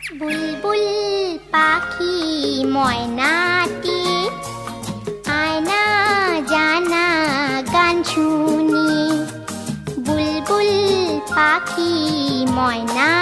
বুলবুল পাখি ময়নাটি আয়না জানা গান শুনি। বুলবুল পাখি ময়না